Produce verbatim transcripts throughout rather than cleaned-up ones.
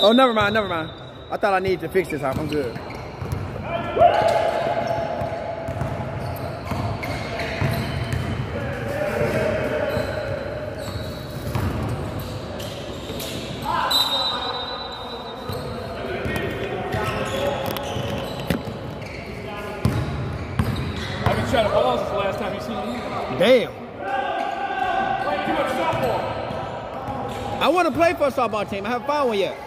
Oh, never mind, never mind. I thought I needed to fix this half. I'm good. I've been trying to balls since the last time you seen me. Damn. Playing too much softball. I want to play for a softball team. I haven't found one yet.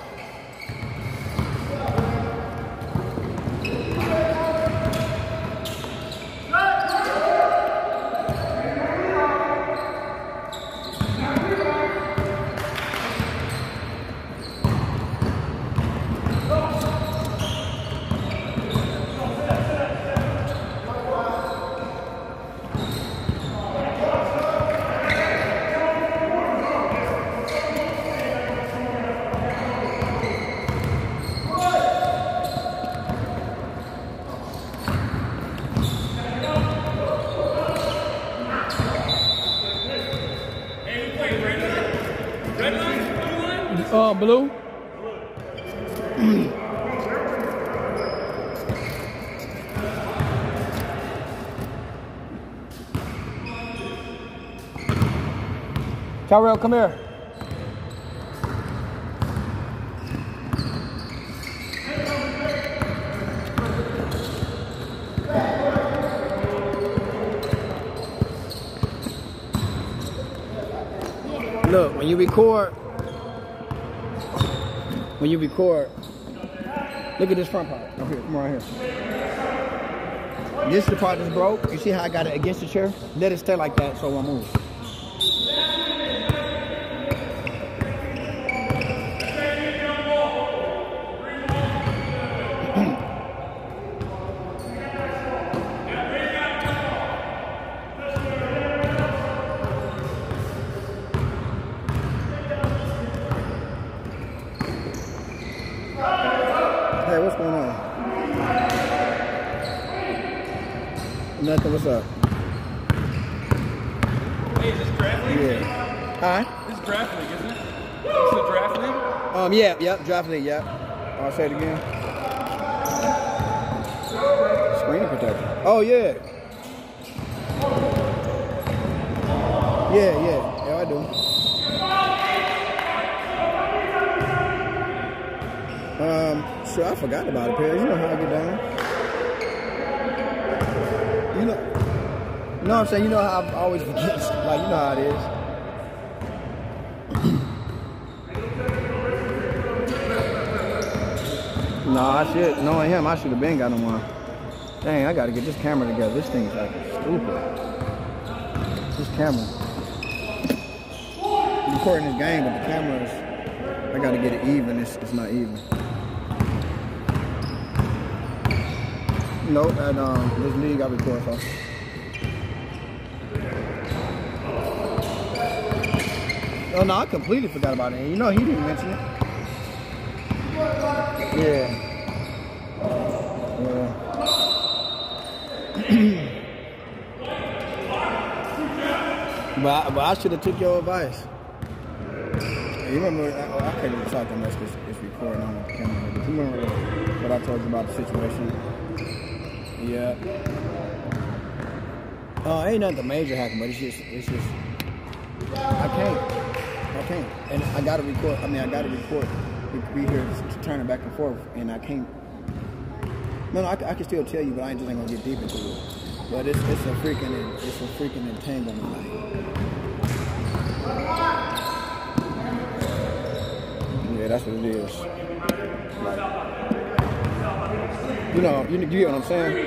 Uh, blue. Tyrell, come here. Look, when you record, when you record, look at this front part. Up here, come right here. This is the part that's broke. You see how I got it against the chair? Let it stay like that so it won't move. Hey, what's going on? Nothing, what's up? Hey, is this draft league? Yeah. Huh? This is draft league, isn't it? This is a draft league? Um, yeah, yep, draft league, yep. I'll say it again. Screen protector. Oh, yeah. Yeah, yeah, yeah, I do. Um, sure, I forgot about it, Perry. You know how I get down. You know, you know what I'm saying? You know how I always forget, like, you know how it is. Nah, I should, knowing him, I should have been got him one. Dang, I gotta get this camera together. This thing's like stupid. This camera. I'm recording this game, but the camera is, I gotta get it even. It's, it's not even. Nope, at um, this league I record for. Oh no, I completely forgot about it. You know he didn't mention it. Yeah. Yeah. but, I, but I should have took your advice. You remember, I, I can't even talk unless it's, it's recording on the camera. But you remember what I told you about the situation? Yeah. Oh, uh, ain't nothing major happening, but it's just, it's just, I can't. I can't. And I gotta record, I mean, I gotta record. We here to turn it back and forth, and I can't. No, no, I, I can still tell you, but I just ain't gonna get deep into it. But it's it's a freaking it's a freaking entanglement. Like. Yeah, that's what it is. Like, you know, you, you get what I'm saying?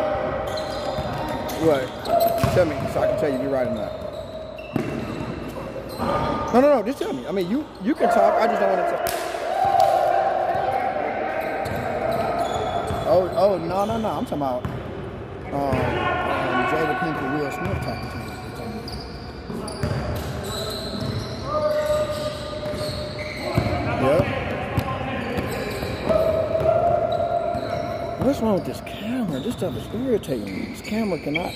Right. Tell me, so I can tell you if you're right or not. No, no, no. Just tell me. I mean, you you can talk. I just don't want to talk. Oh, oh, no, no, no. I'm talking about um, um, Jada Pinkett and Will Smith talking to me. Yep. What's wrong with this camera? This stuff is irritating me. This camera cannot.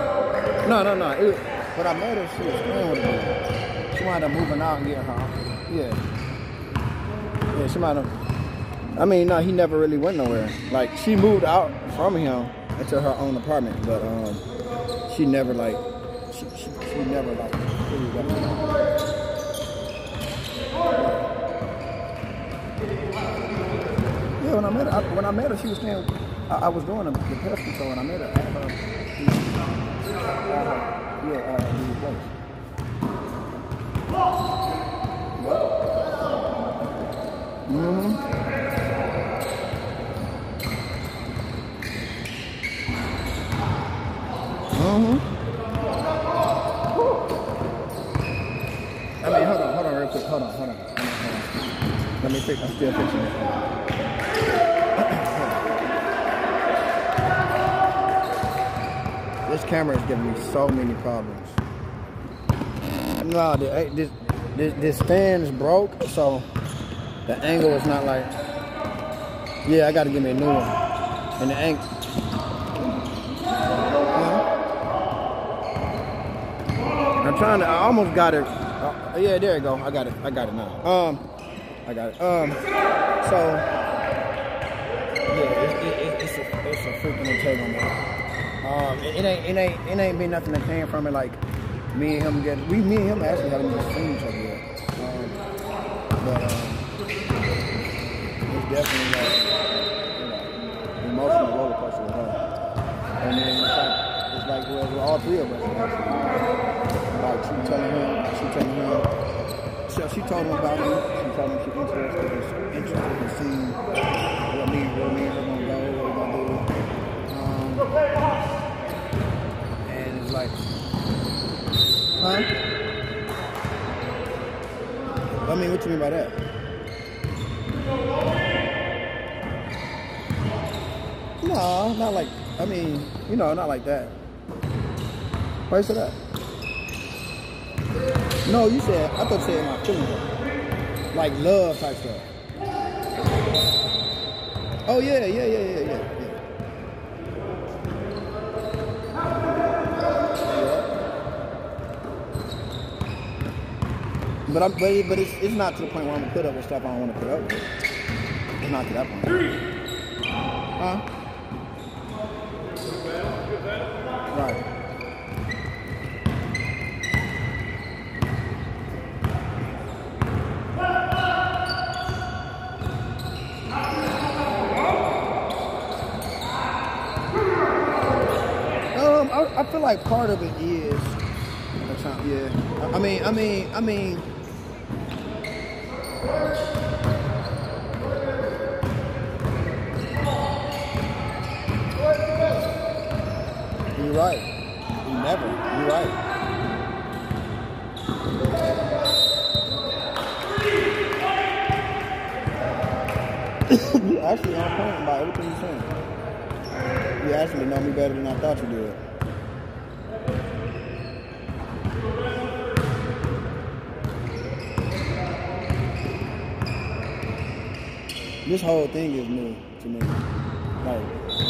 No, no, no. It, what I made her see is playing with me. She wound up moving out and getting her, Yeah. Yeah, she might have. I mean, no, he never really went nowhere. Like, she moved out from him into her own apartment, but um, she never, like, she, she, she never, like, really got him. Yeah, when I met her, I, when I met her, she was staying, I, I was doing the, the pest control, and I met her at her, at her yeah, uh, the place. Mm-hmm. Mm-hmm. I mean, hold on, hold on real quick. Hold on, hold on. Hold on, hold on. Let me fix, I'm still fixing it. This camera is giving me so many problems. No, this, this, this stand is broke, so the angle is not like, yeah, I gotta give me a new one. And the angle, uh-huh. I'm trying to, I almost got it. Uh, yeah, there you go. I got it. I got it now. Um, I got it. Um, so, yeah, it, it, it, it's, a, it's a freaking take on that. Um, it, it ain't, it ain't, it ain't been nothing that came from it. Like me and him getting, we, me and him actually haven't even seen each other yet. Um, but um, it's definitely like, you know, emotional roller coaster with her. And then it's like, it's like well, with all three of us actually. Like she telling him, she telling him, she, she told him about me. She told him she's interested, interested in seeing what me, what me and her gonna go, what we gonna do. Um, and it's like, huh? I mean, what you mean by that? No, not like, I mean, you know, not like that. Why you say that? No, you said, I thought you said my feelings. Like love type stuff. Oh, yeah, yeah, yeah, yeah, yeah. But I'm, but, it, but it's, it's not to the point where I'm gonna put up with stuff I don't want to put up with. It's not to that point. Huh? Right. Um, I, I feel like part of it is, yeah. I mean, I mean, I mean. You're right. You never. You're right. You actually on point about everything you're saying. You actually know me better than I thought you did. This whole thing is new to me. Like,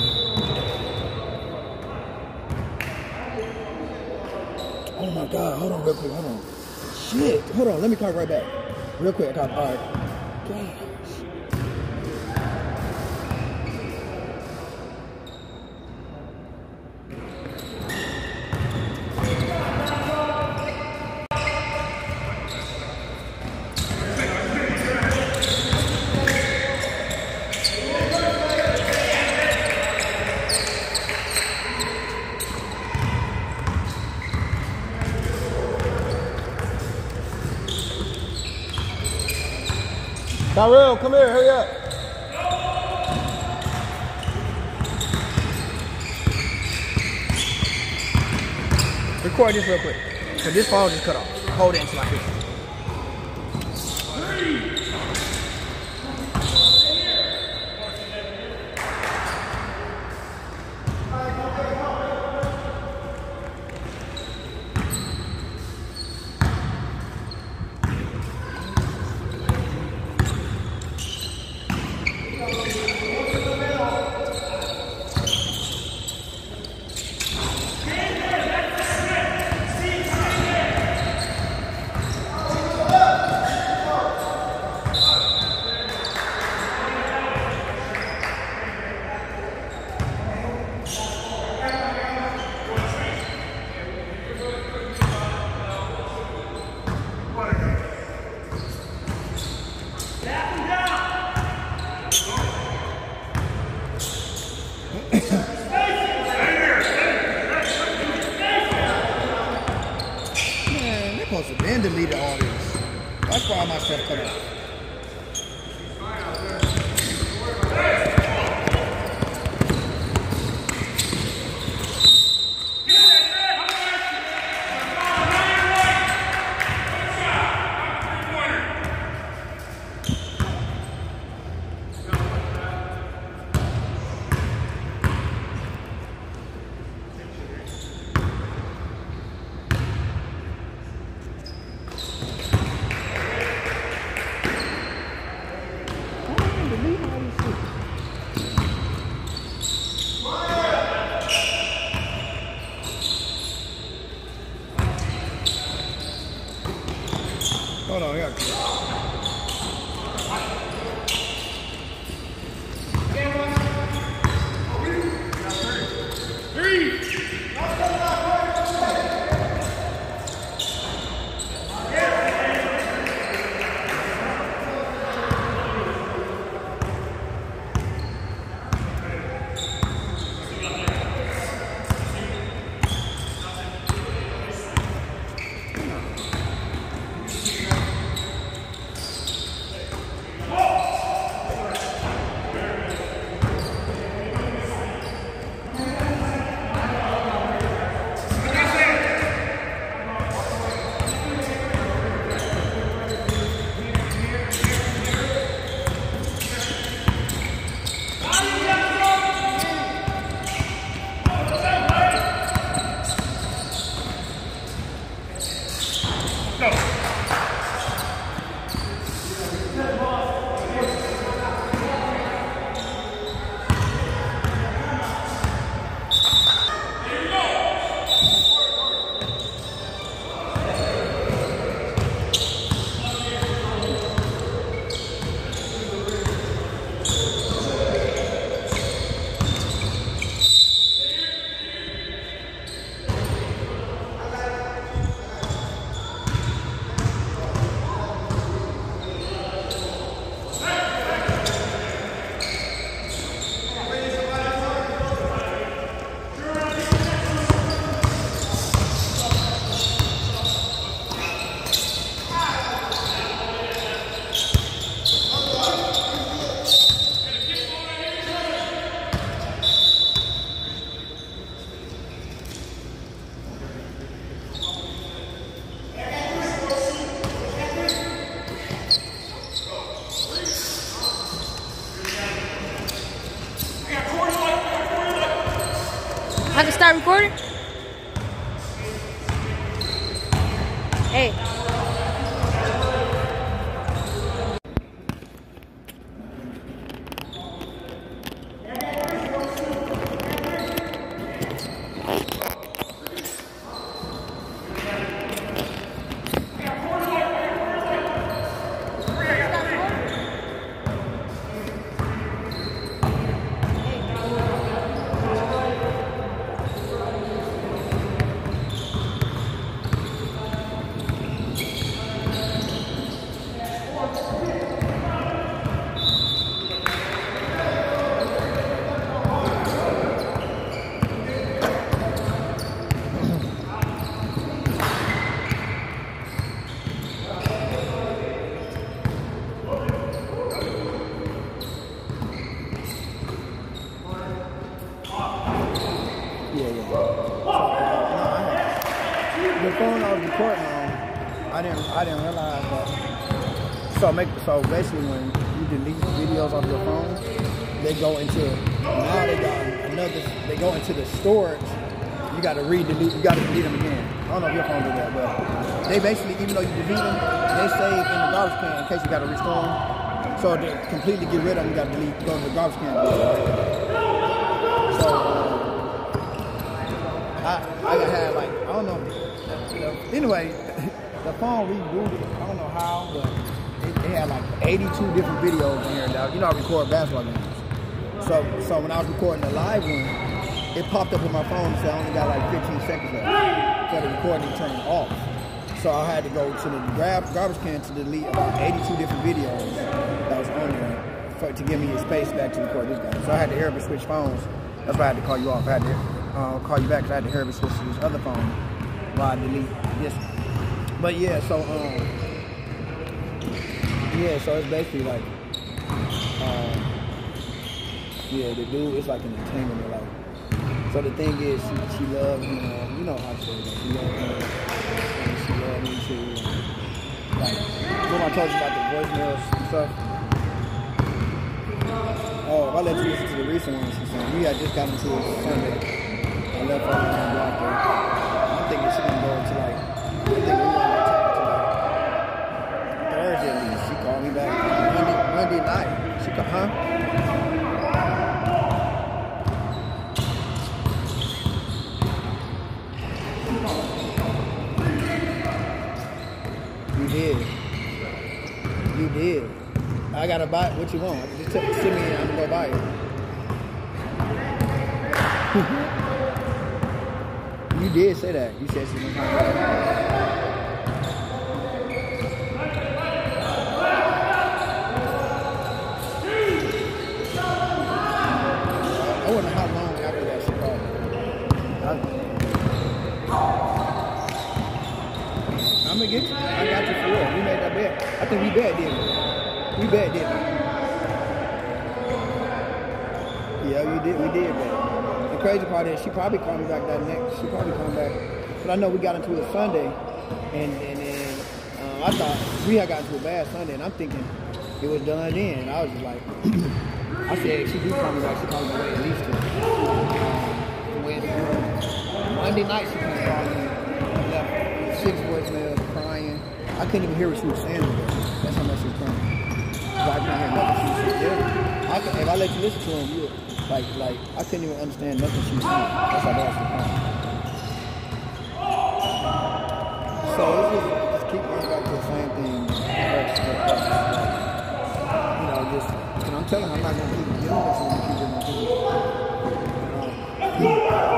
oh my God, hold on real quick, hold on. Shit, hold on, let me call right back. Real quick, I call, all right. Gosh. Tyrell, come here, hurry up. Record this real quick. Cause this phone just cut off. Hold it until I hit it. supposed to have been deleted all this. That's why my stuff cut off. Hold on, I got I can start recording? Hey. The phone I was recording on, I didn't I didn't realize that. So make so basically when you delete videos off your phone, they go into now they got another they go into the storage. You got to re-delete. You got to delete them again. I don't know if your phone did that, but they basically even though you delete them, they save in the garbage can in case you got to restore them. So to completely get rid of them, you got to delete go to the garbage can. So um, I I had like I don't know. Anyway, the phone rebooted. I don't know how, but it, it had like eighty-two different videos in here. Now, you know, I record basketball games. So, so when I was recording the live one, it popped up on my phone and said I only got like fifteen seconds left for the recording to turn off. So I had to go to the grab garbage can to delete about eighty-two different videos that was on there for, to give me the space back to record this guy. So I had to hurry switch phones. That's why I had to call you off. I had to uh, call you back because I had to hurry switch to this other phone while I delete this one. But yeah, so um, yeah, so it's basically like, um, yeah, the dude is like an entanglement, like. So the thing is, she she loves him. Um, you know how she is. She loves him, and she loves me too. Like when I told you about the voicemails and stuff. Oh, if I let you listen to the recent one, she said we had just gotten into it Sunday. I left her on the block there. I'm thinking she's gonna go to like. I think we're gonna go to like Thursday at least. She called me back Monday, Monday night. She called, huh? You did. You did. I gotta buy it. What you want? Just tell, send me and I'm gonna go buy it. You did say that. You said something. I wonder how long after that she called me. I'm gonna get you. I got you for real. We made that bet. I think we bet, didn't we? We bet, didn't we? Yeah, we did. We did bet. The crazy part is she probably called me back that next. She probably called back. But I know we got into it Sunday, and and then uh, I thought we had got into a bad Sunday, and I'm thinking it was done then. And I was just like, I said, if she do call me back, she called me back at least two. Um, when Monday night she came call me. Six voicemails, crying. I couldn't even hear what she was saying. That's how much she was crying. I couldn't hear nothing she was saying. Yeah. I could, if I let you listen to him, you like, like I couldn't even understand nothing she was saying. That's how bad she was crying. So it's just, just keep going back to the same thing. You know, just, and I'm telling her I'm not going to keep dealing with you and keep doing this. You know,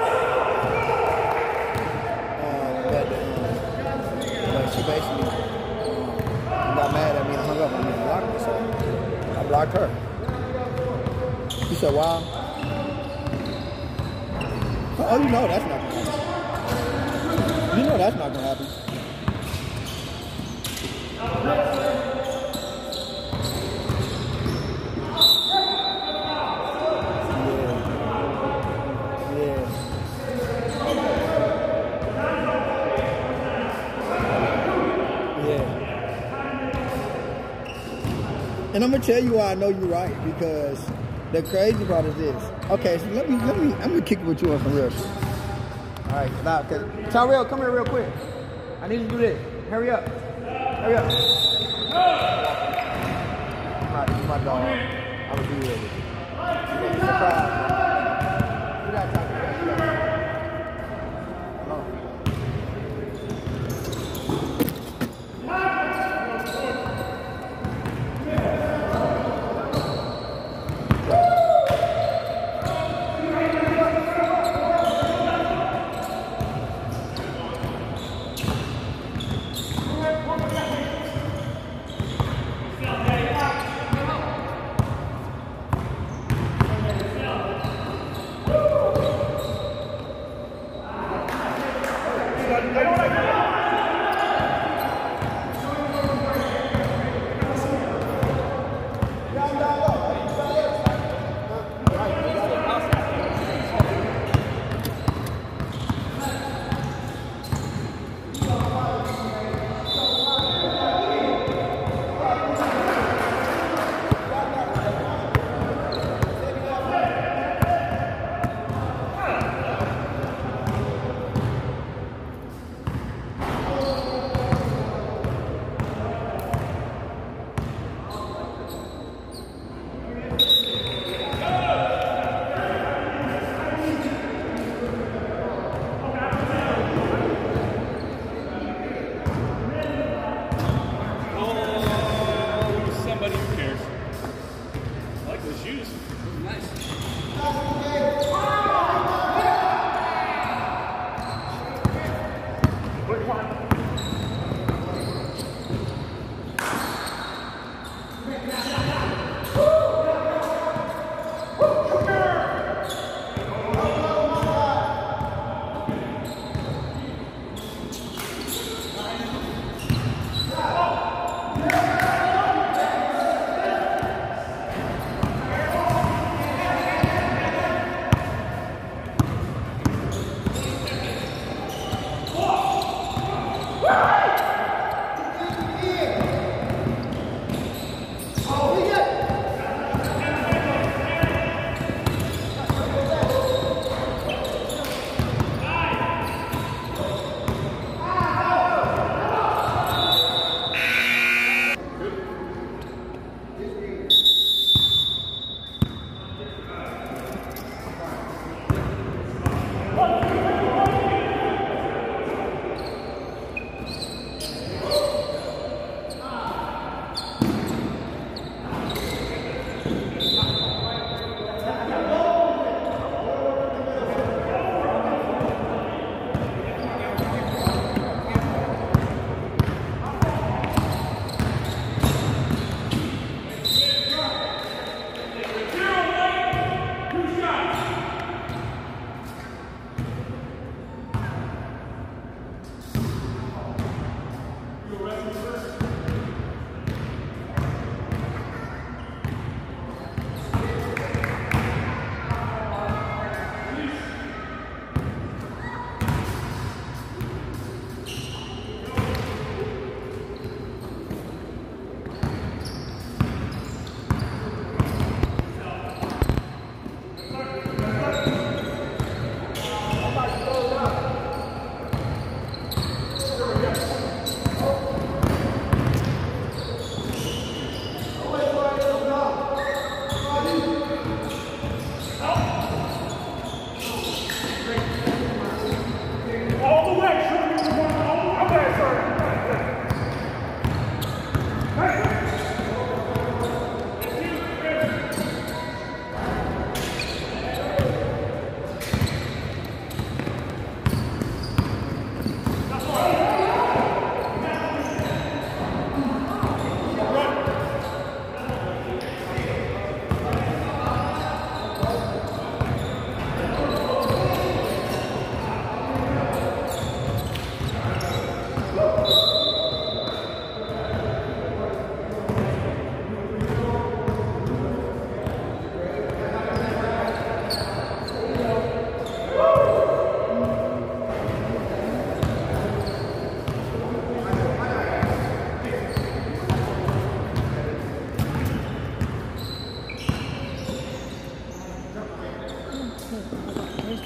she basically um, got mad at me and hung up on me and blocked me, so I blocked her. She said, wow. Oh, you know that's not going to happen. You know that's not going to happen. And I'm gonna tell you why I know you're right, because the crazy part is this. Okay, so let me let me I'm gonna kick it with you on some real shit. All right, stop. Cause Tyrell, come here real quick. I need you to do this. Hurry up. Hurry up. All right, this is my dog. I'm gonna be ready. Surprise. You gotta talk to me.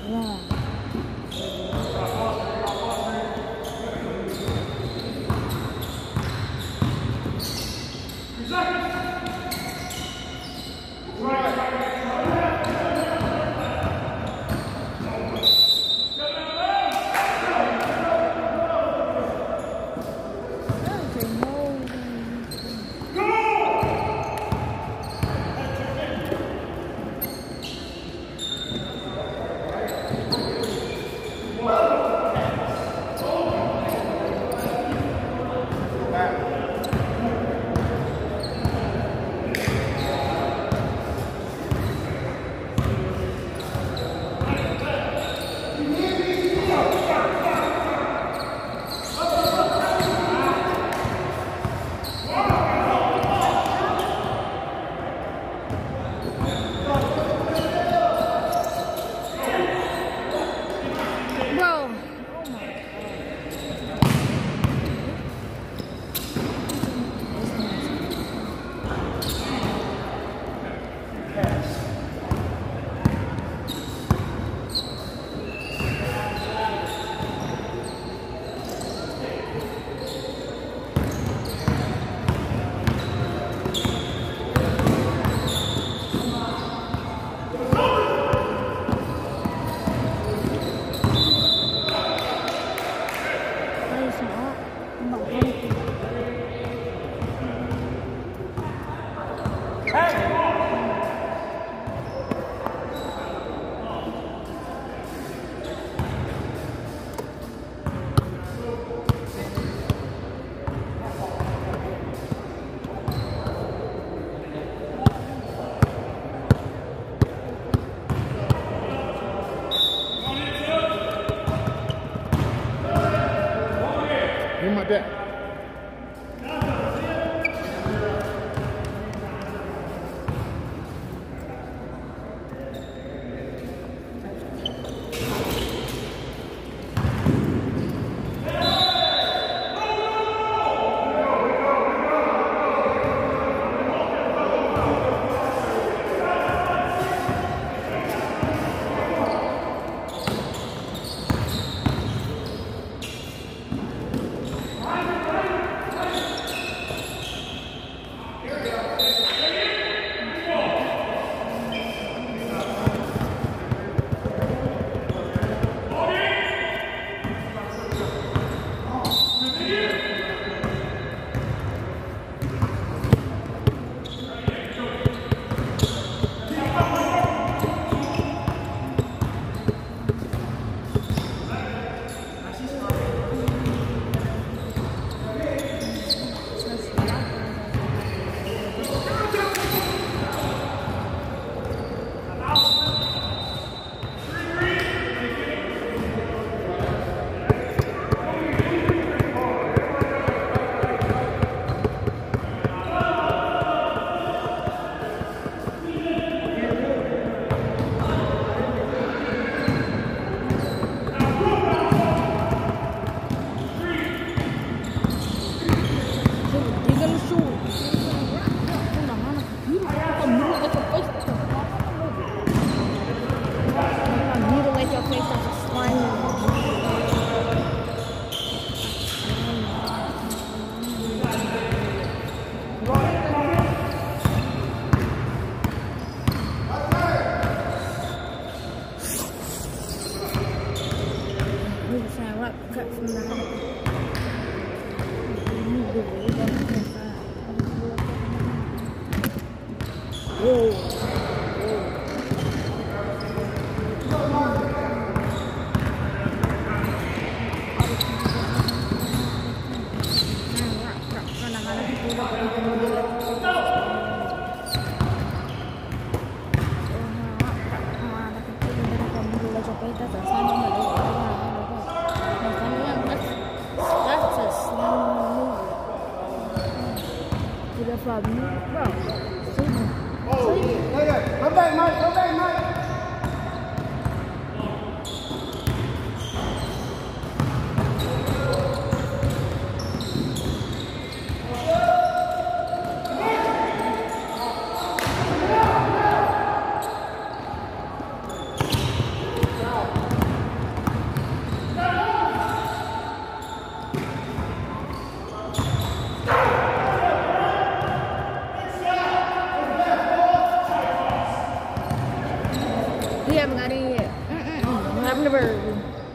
long. Give me my deck. Come back, Mike. Come back, Mike. Wow. word.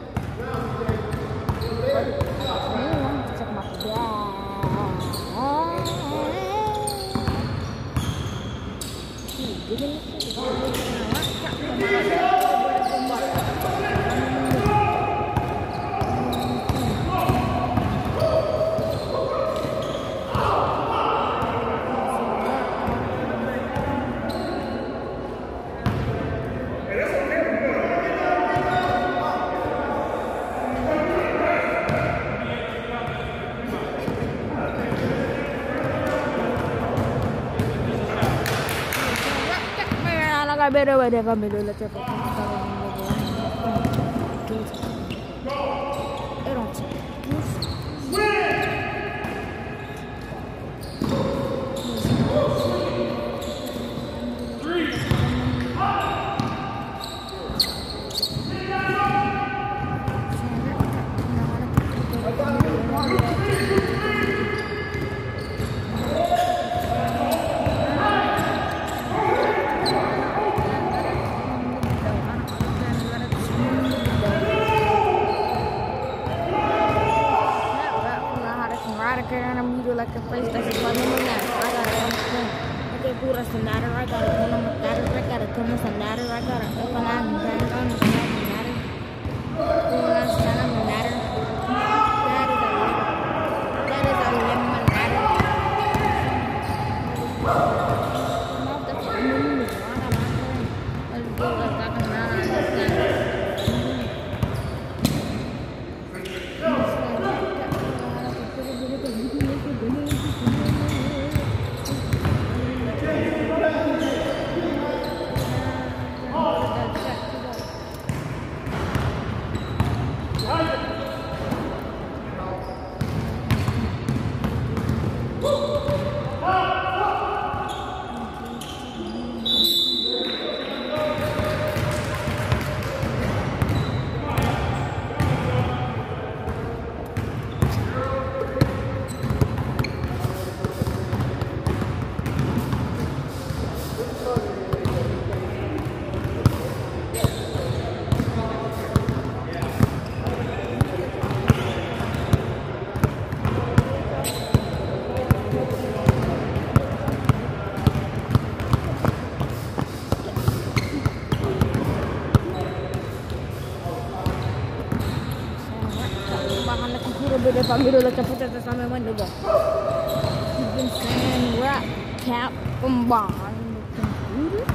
Better way than me do let you. It don't. Like a place that's funny and that I gotta come I get good as a matter, I gotta come on the matter, I gotta come as a matter, I gotta open out and bang on the matter. Cool as a matter. That is a that is a lemon matter. Not the moon is one of my I'll go like that and I understand. Pamiro like a potato sama manduga. Even sand rat cap combined computer.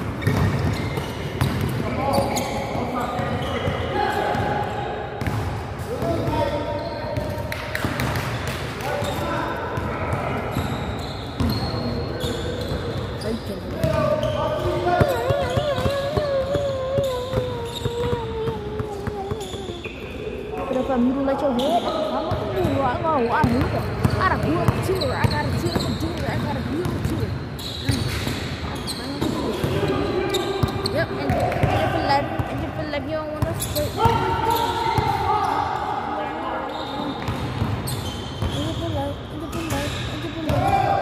Pero Pamiro like your head. I know, I need it. I got a good computer. I got a good computer. I got a good computer. Yep, and if you like, and if you like, you don't want to straight. And if you like, and if you like, and if you like.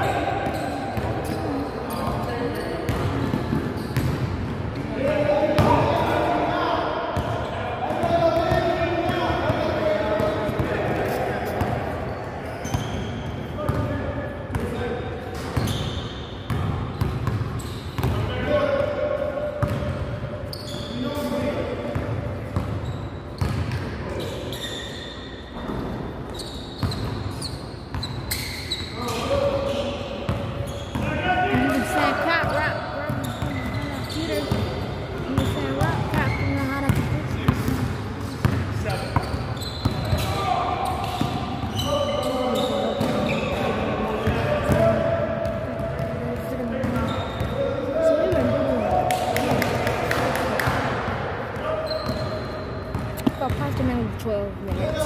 twelve minutes.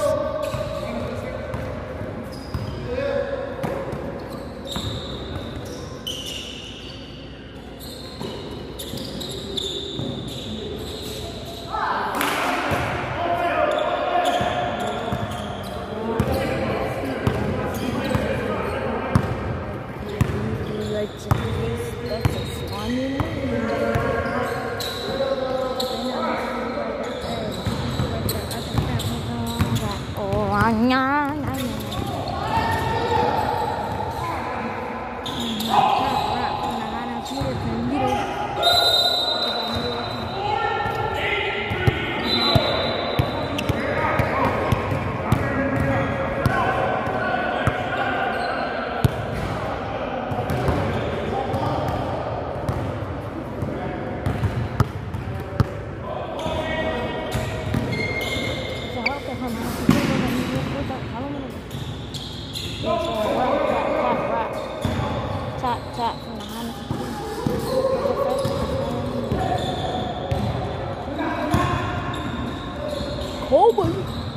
Kobe.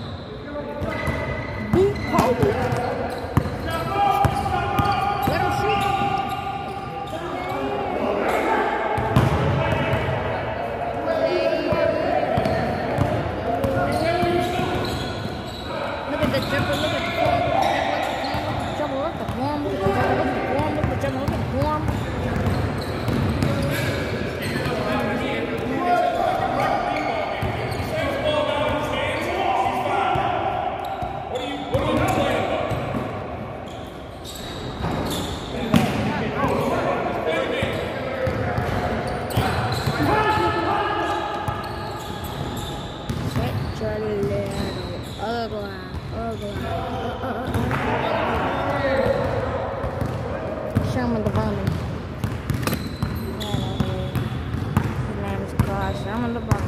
Beat Kobe. Let him shoot. Look at the dribble, look at the form, look at the form, look at the form, look at the form, look at the dribble, look at the form. Sherman Devon. His name is Carl Sherman Devon.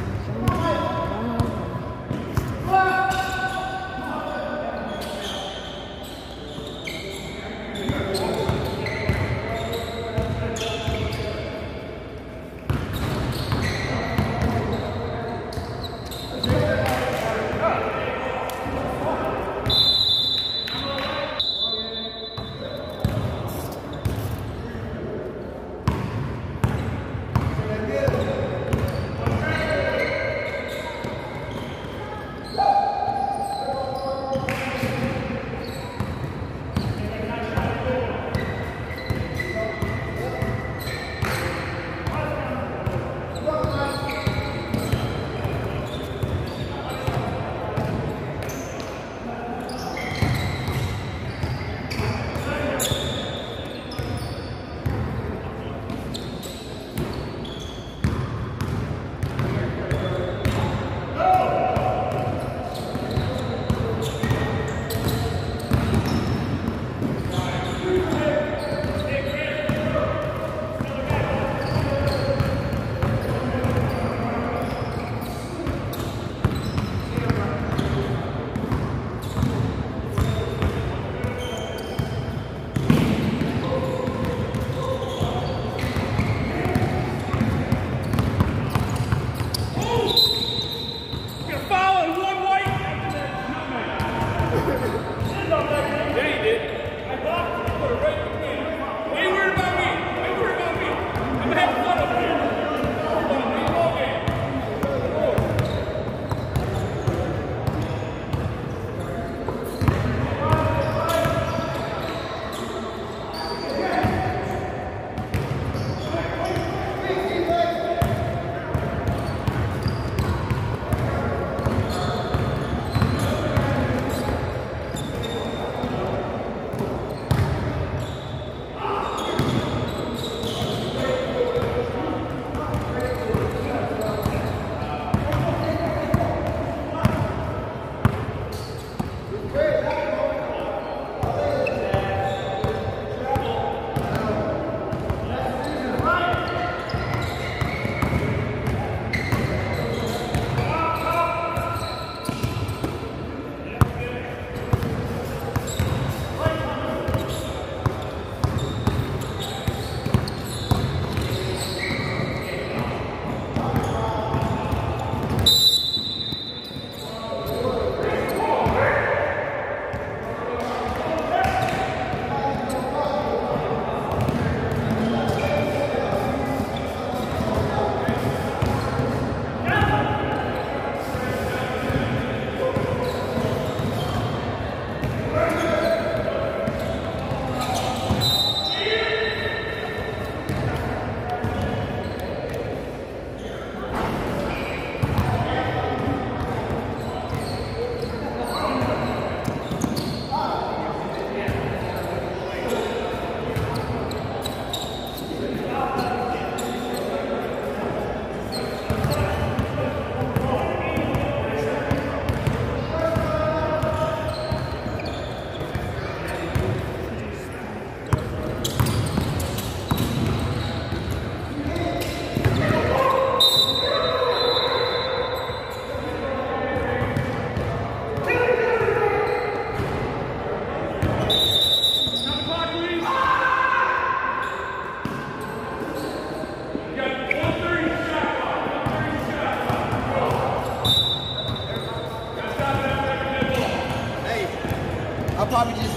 probably just.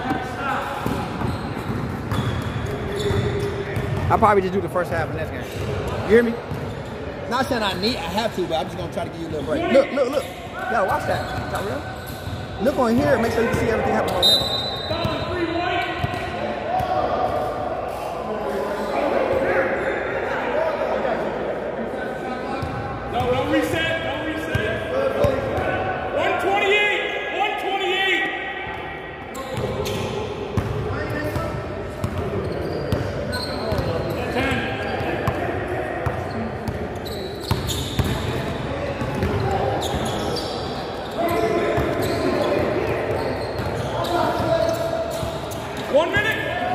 I'll probably just do the first half of the next game. You hear me? Not saying I need, I have to, but I'm just gonna try to give you a little break. Look, look, look. Yo, watch that. Is that real? Look on here and make sure you can see everything happening on there. No, don't reset. Don't reset. one twenty-eight. one twenty-eight. ten. One minute.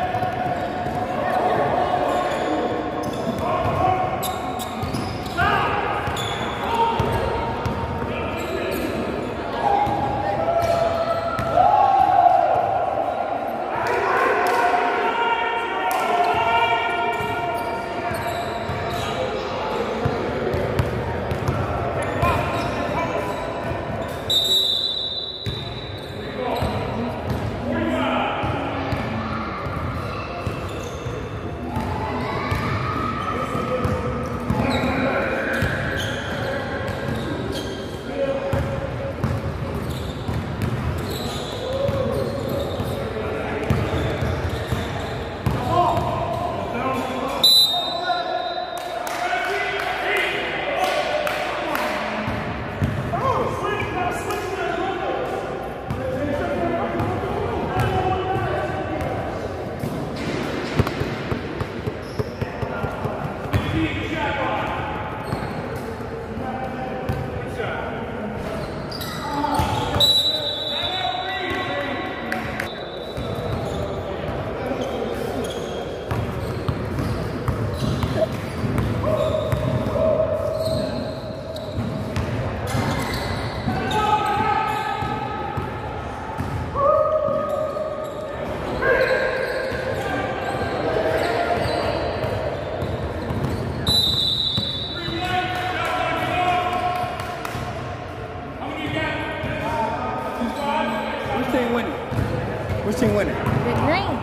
Which team winning? Which team winning? The green.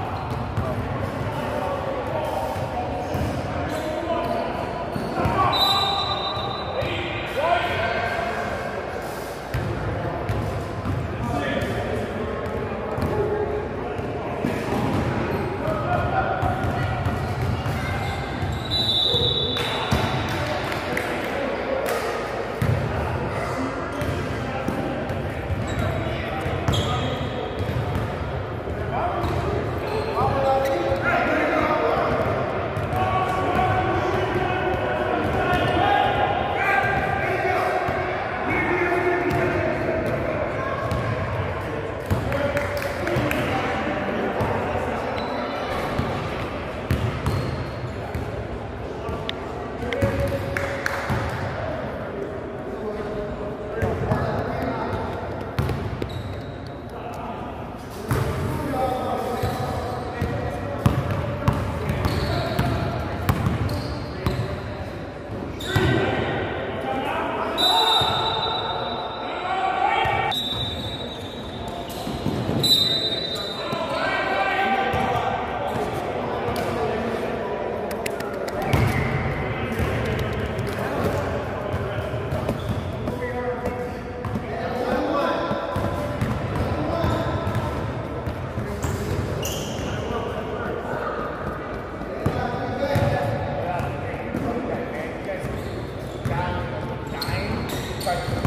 Try to